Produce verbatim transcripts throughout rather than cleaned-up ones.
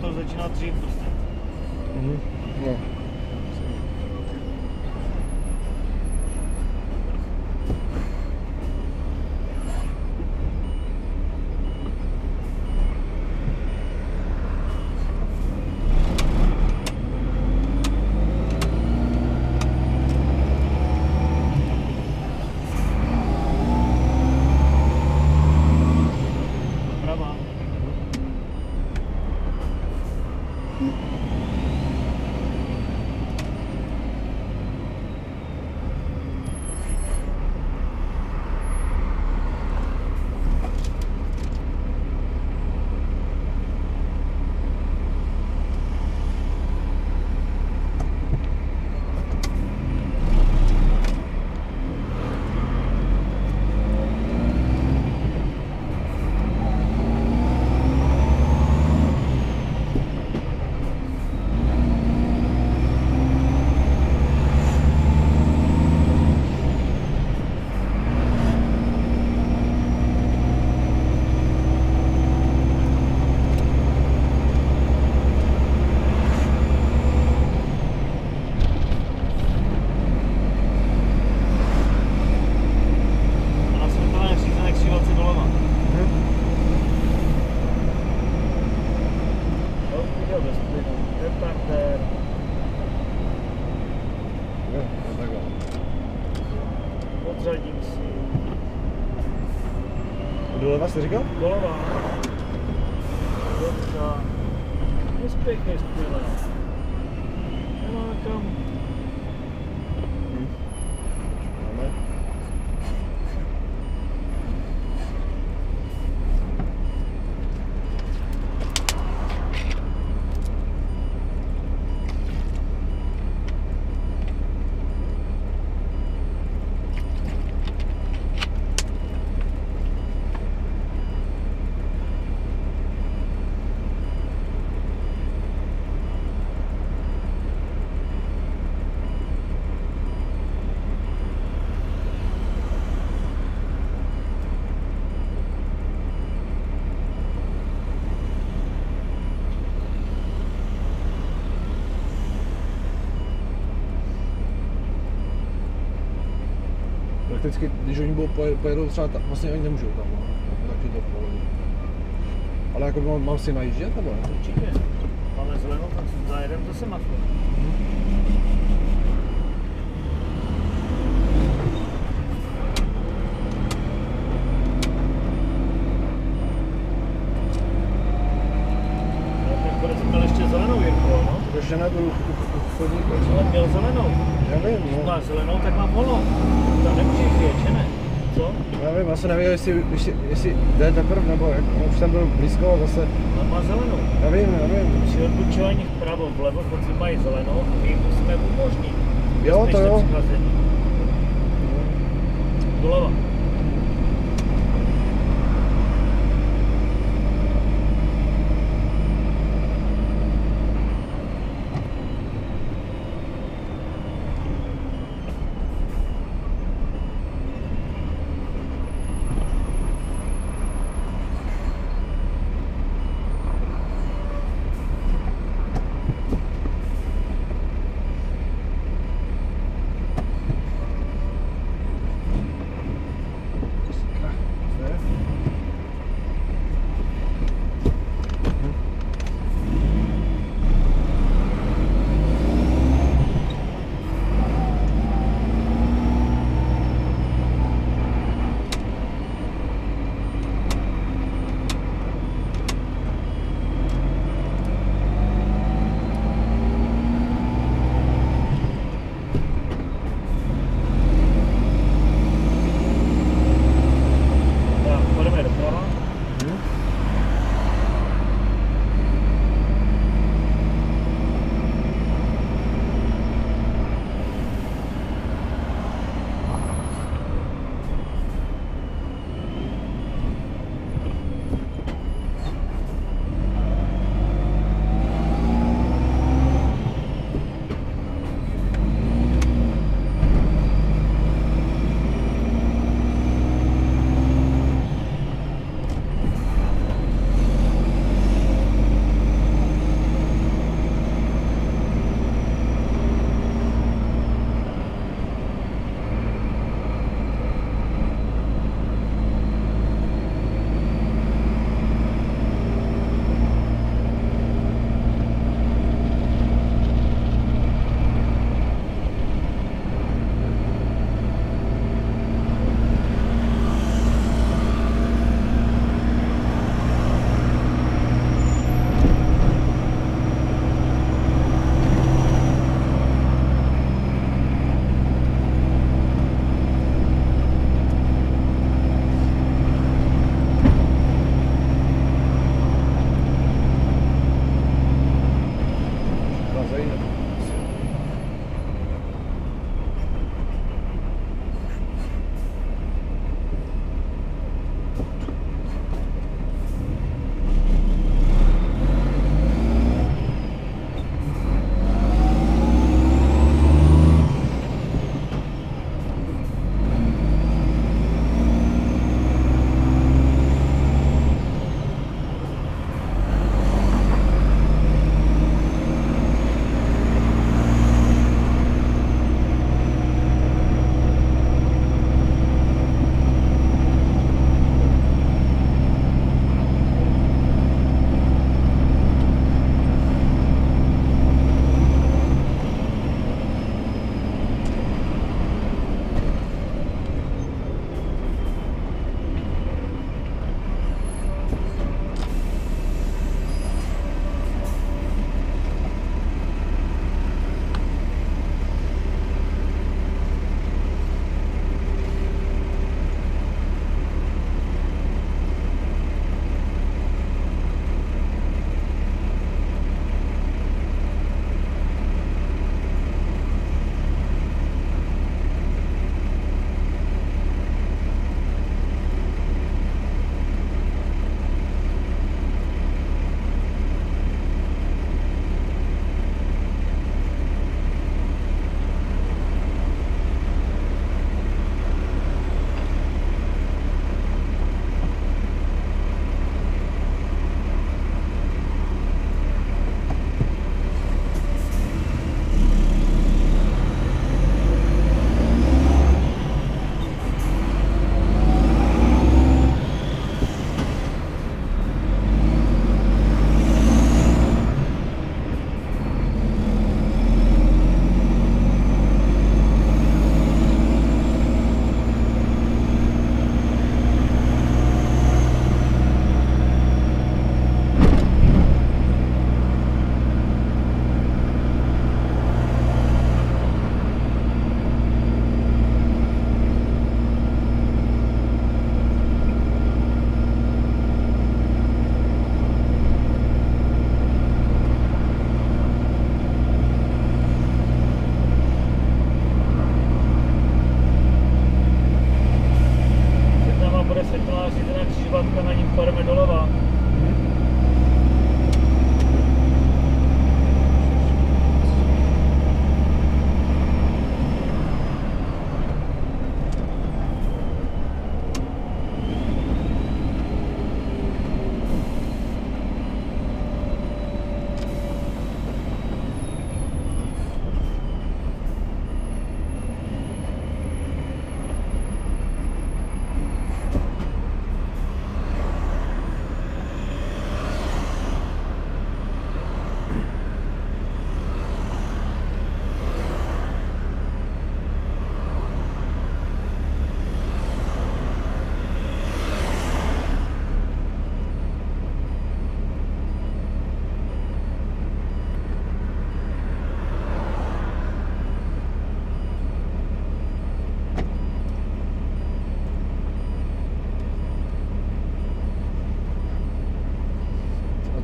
to začíná dřív prostě. Mhm. No. Odřadím si. Doleva jsi říkal? Doleva. Dobře. Nespěchej skvěle. Nemá kam. Hm. Máme. Prakticky, když oni budou pojedou třeba, tak vlastně oni nemůžou tam, no. Tak ti to povolí. Ale jako mám, mám si najíždět, nebo ne? Určitě. Máme zelenou, tak zajedeme do semaforu. Hmm. No, tak měl ještě zelenou, Jirko, no? Ještě nebyl u chodníku. Ale měl zelenou. Já vím, Když no. máš zelenou, tak mám volno. Tam nemůžeš jet, že ne? Co? Já vím, já jsem nevěděl, jestli, jestli, jestli jde teprve, nebo jak, no, už jsem byl blízko a zase. Ale má zelenou. Já vím, já vím. Při odbočování vpravo, vlevo, chodci mají zelenou a my jim musíme umožnit. Jo, to jo. Doleva.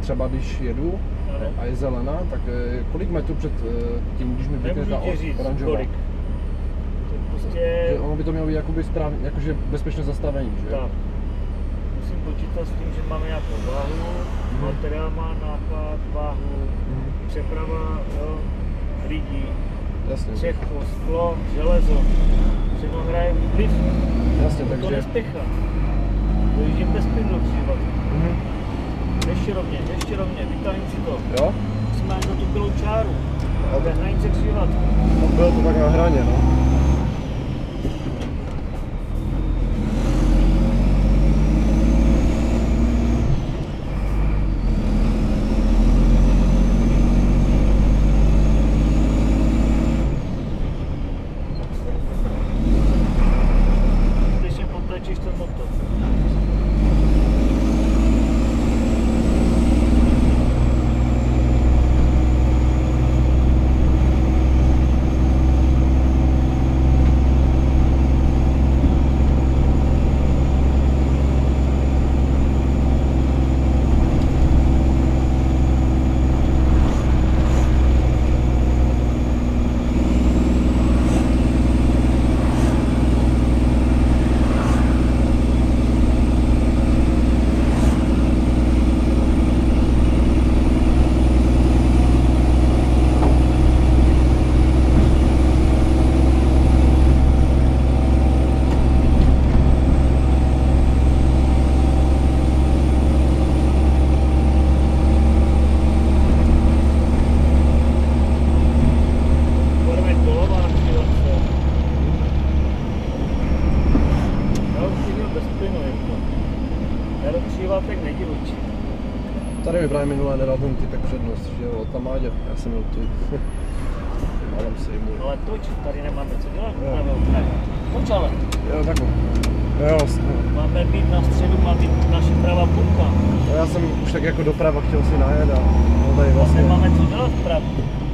třeba když jedu Ano. a je zelená, tak eh, kolik metrů před eh, tím, když mi blikne ta Nemůžu ti říct, oranžová? kolik. To prostě... Že ono by to mělo být jakoby správně, jakože bezpečné zastavení, že? Tak. Musím počítat s tím, že máme nějakou váhu, Mhm. materiál má náklad, váhu, Mhm. přeprava, jo, lidí, Jasně, střechu, sklo, železo, všechno hraje vliv. jasně, To takže... nespěchá. Dojíždím bez plynu do křižovatky. Mhm. Ještě rovně, ještě rovně, vytáhním si to. Jo? Musíme jít na tu bílou čáru. No, To je hranice křižovatky. no, bylo to tak na hraně, no. Skutečně potlačíš ten motor. Budeme kolová na křižovatce. Já už bych měl bez plynu, je to. Já do křižovatek nejdivočí. Tady mi právě minulé nedal ten typek přednost, že jo, tam Máďa, já jsem měl tu. Malem sejmu. Ale toč, tady nemáme co dělat. Jo. Máme okraj. Toč ale. Jo, takhle. Jo, vlastně. Máme být na středu, má být naše pravá půlka. No, já jsem už tak jako doprava chtěl si najet a no tady Vlastně vlastně. máme co dělat v pravu.